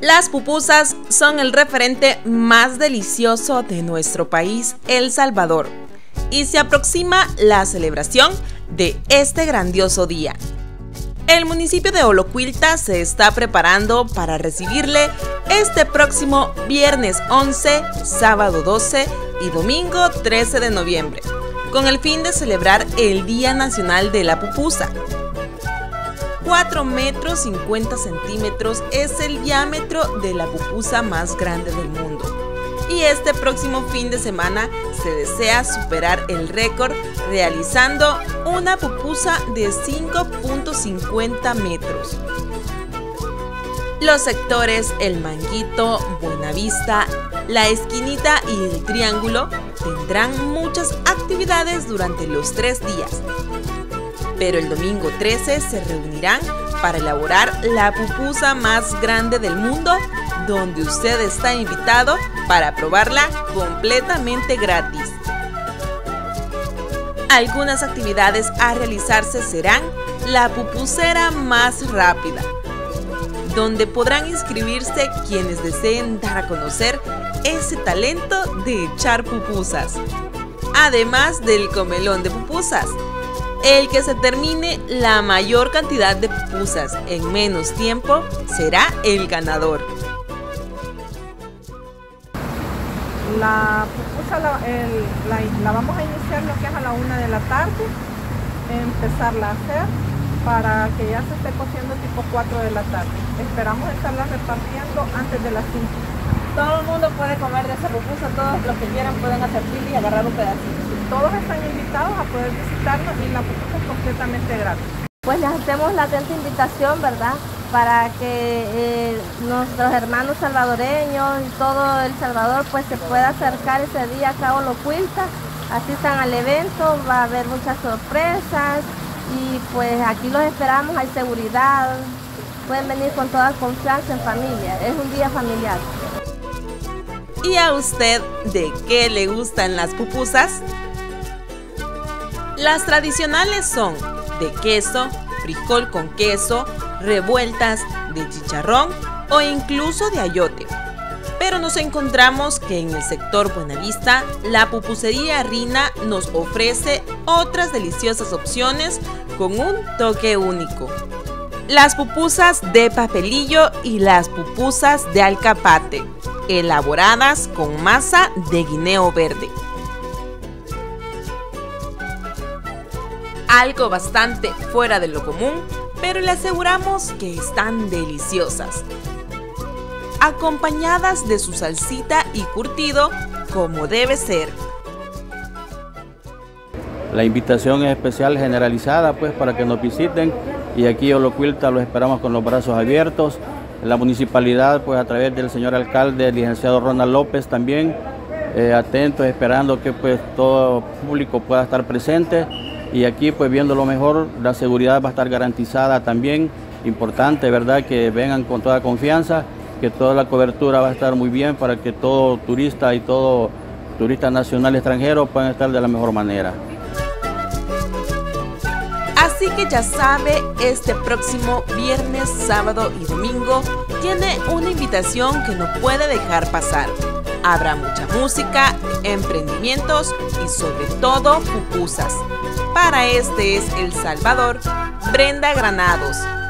Las pupusas son el referente más delicioso de nuestro país, El Salvador, y se aproxima la celebración de este grandioso día. El municipio de Olocuilta se está preparando para recibirle este próximo viernes 11, sábado 12 y domingo 13 de noviembre, con el fin de celebrar el Día Nacional de la Pupusa. 4 metros 50 centímetros es el diámetro de la pupusa más grande del mundo. Y este próximo fin de semana se desea superar el récord realizando una pupusa de 5.50 metros. Los sectores El Manguito, Buenavista, La Esquinita y El Triángulo tendrán muchas actividades durante los 3 días. Pero el domingo 13 se reunirán para elaborar la pupusa más grande del mundo, donde usted está invitado para probarla completamente gratis. Algunas actividades a realizarse serán la pupusera más rápida, donde podrán inscribirse quienes deseen dar a conocer ese talento de echar pupusas, además del comelón de pupusas. El que se termine la mayor cantidad de pupusas en menos tiempo será el ganador. La pupusa la vamos a iniciar lo que es a la 1 de la tarde, empezarla a hacer para que ya se esté cociendo tipo 4 de la tarde. Esperamos estarla repartiendo antes de las 5. Todo el mundo puede comer de esa pupusa, todos los que quieran pueden hacer fila y agarrar un pedacito. Todos están invitados a poder visitarnos y la pupusa es completamente gratis. Pues les hacemos la atenta invitación, ¿verdad? Para que nuestros hermanos salvadoreños y todo El Salvador pues se pueda acercar ese día acá a Olocuilta, asistan al evento, va a haber muchas sorpresas y pues aquí los esperamos, hay seguridad, pueden venir con toda confianza en familia, es un día familiar. ¿Y a usted de qué le gustan las pupusas? Las tradicionales son de queso, frijol con queso, revueltas, de chicharrón o incluso de ayote. Pero nos encontramos que en el sector Buenavista, la pupusería Rina nos ofrece otras deliciosas opciones con un toque único. Las pupusas de papelillo y las pupusas de alcapate, elaboradas con masa de guineo verde. Algo bastante fuera de lo común, pero le aseguramos que están deliciosas, acompañadas de su salsita y curtido como debe ser. La invitación es especial, generalizada, pues para que nos visiten, y aquí en Olocuilta los esperamos con los brazos abiertos. La municipalidad, pues a través del señor alcalde, el licenciado Ronald López, también atentos, esperando que pues todo público pueda estar presente. Y aquí pues viendo lo mejor, la seguridad va a estar garantizada también, importante, ¿verdad? Que vengan con toda confianza, que toda la cobertura va a estar muy bien para que todo turista y todo turista nacional y extranjero puedan estar de la mejor manera. Así que ya sabe, este próximo viernes, sábado y domingo tiene una invitación que no puede dejar pasar. Habrá mucha música, emprendimientos y sobre todo pupusas. Para este es El Salvador, Brenda Granados.